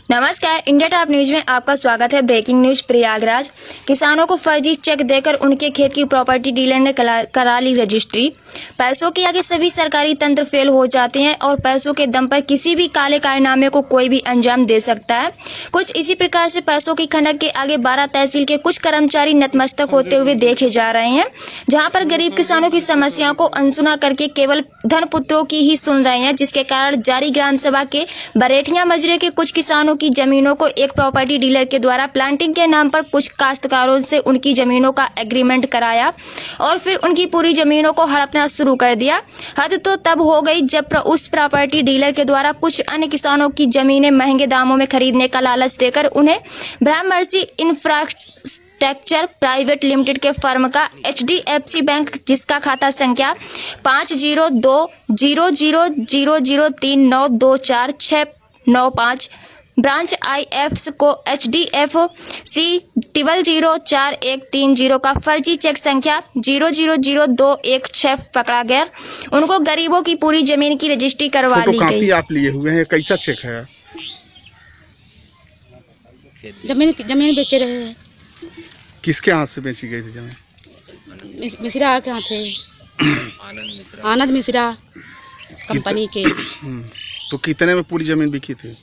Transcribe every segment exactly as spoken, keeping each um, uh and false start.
नमस्कार, India top news में आपका स्वागत है। Breaking news. प्रयागराज किसानों को फर्जी चेक देकर उनके खेत की प्रॉपर्टी डीलर ने करा ली रजिस्ट्री। पैसों के आगे सभी सरकारी तंत्र फेल हो जाते हैं और पैसों के दम पर किसी भी काले कारनामे को कोई भी अंजाम दे सकता है। कुछ इसी प्रकार से पैसों की खनक के आगे बारह तहसील के कुछ कर्मचारी नतमस्तक होते हुए देखे जा रहे हैं, जहाँ पर गरीब किसानों की समस्याओं को अनसुना करके केवल धन पुत्रों की ही सुन रहे हैं, जिसके कारण जारी ग्राम सभा के बरेठिया मजरे के कुछ किसानों की जमीनों को एक प्रॉपर्टी डीलर के द्वारा प्लांटिंग के नाम पर कुछ काश्तकारों से उनकी जमीनों का एग्रीमेंट कराया और फिर उनकी पूरी जमीनों को हड़पना शुरू कर दिया। हद तो तब हो गई जब उस प्रॉपर्टी डीलर के द्वारा कुछ अन्य किसानों की जमीनें महंगे दामों में खरीदने का लालच देकर उन्हें ब्रह्मर्षि इंफ्रास्ट्रक्चर प्राइवेट लिमिटेड के फर्म का H D F C bank, जिसका खाता संख्या पाँच जीरो दो जीरो जीरो जीरो जीरो तीन नौ दो चार छः नौ पाँच, ब्रांच आई एफ को एच डी एफ सी टिबल जीरो चार एक तीन जीरो का फर्जी चेक संख्या जीरो जीरो जीरो दो एक छह पकड़ा गया। उनको गरीबों की पूरी जमीन की रजिस्ट्री करवा ली गई। आप लिए हुए हैं, कैसा चेक है? जमीन जमीन बेचे रहे हैं। किसके हाथ से बेची गई थी जमीन? मिश्रा के हाथ थे, आनंद मिश्रा कंपनी के। तो कितने में पूरी जमीन बिकी थी?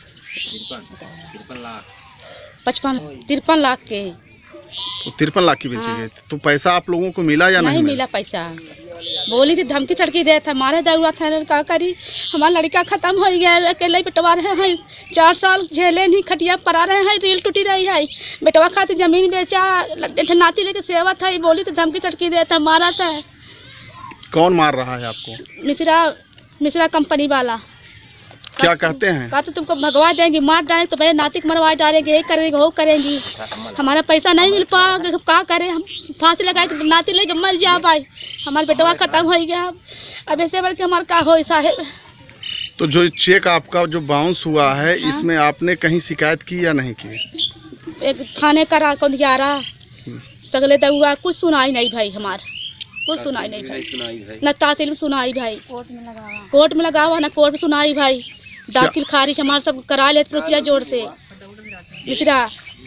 पचपन तिरपन लाख के। तो तिरपन लाख की बेची गई थी। तो पैसा आप लोगों को मिला या नहीं? नहीं मिला पैसा। बोली थी धमकी चढ़की दे था, मारे दौड़ा था। का करी, हमारा लड़का खत्म हो गया, अकेले पिटवा रहे हैं। चार साल झेले नहीं, खटिया परा रहे हैं, रील टूटी रही है। बेटवा खातिर जमीन बेचा, नाती लेके सेवा था। बोली थी धमकी चढ़की दे था, मारा था। कौन मार रहा है आपको? मिश्रा मिश्रा कंपनी वाला। क्या कहते हैं? कहते तुमको भगवा देंगे, मार डालेंगे, तो मेरे नाती को मरवा डालेंगे, ये करेंगे वो करेंगी। हमारा पैसा नहीं मिल पाएगा, क्या करें हम? फांसी लगा के नाती लेके मर जा भाई। हमारा बेटवा खत्म हो गया, अब ऐसे बढ़ के हमारा क्या हो साहेब। तो जो चेक आपका जो बाउंस हुआ है, हाँ? इसमें आपने कहीं शिकायत की या नहीं की? एक थाने करा कौन ग्यारह सगले दौड़ा, कुछ सुनाई नहीं भाई। हमारा कुछ सुनाई नहीं भाई, न तहसील में सुनाई भाई, कोर्ट में लगावा कोर्ट में लगावा न कोर्ट में सुनाई भाई। दाखिल खारिज हमारा सब करा लेते रुपया जोड़ से। मिश्रा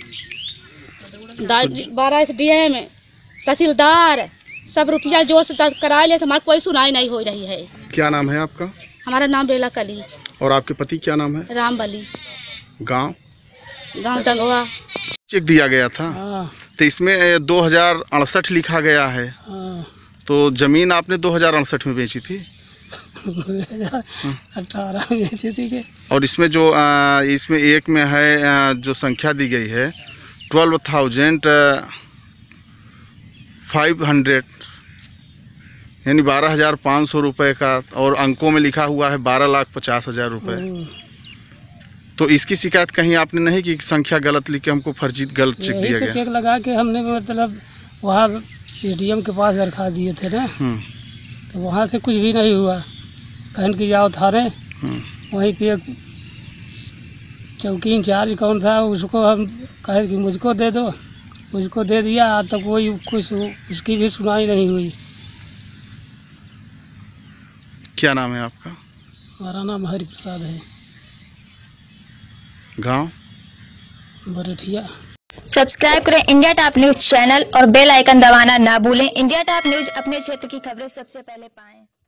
बारह एस डी एम तहसीलदार सब रुपया जोड़ से करा लेते, हमारा कोई सुनाई नहीं हो रही है। क्या नाम है आपका? हमारा नाम बेला कली। और आपके पति क्या नाम है? राम बली। गांव गांव दंगवा। चेक दिया गया था, तो इसमें दो हजार अड़सठ लिखा गया है। तो जमीन आपने दो हजार अड़सठ में बेची थी? अठारह में बेची थी के। और इसमें जो आ, इसमें एक में है आ, जो संख्या दी गई है ट्वेल्व थाउजेंड फाइव हंड्रेड, यानी बारह हजार पाँच सौ रुपये का, और अंकों में लिखा हुआ है बारह लाख पचास हजार रुपये। तो इसकी शिकायत कहीं आपने नहीं की? संख्या गलत लिख के हमको फर्जी गलत चेक दिया गया। चेक लगा के हमने मतलब वहाँ एस डी एम के पास दरखास्त दिए थे ना, तो वहाँ से कुछ भी नहीं हुआ। कहन की जाओ थाने, वहीं पे एक चौकी इंचार्ज कौन था, उसको हम कहे कि मुझको दे दो, उसको दे दिया। आज तक कोई कुछ उसकी भी सुनाई नहीं हुई। क्या नाम है आपका? हमारा नाम हरि प्रसाद है। गांव बरेठिया। सब्सक्राइब करें इंडिया टॉप न्यूज चैनल और बेल आइकन दबाना ना भूलें। इंडिया टॉप न्यूज अपने क्षेत्र की खबरें सबसे पहले पाएं।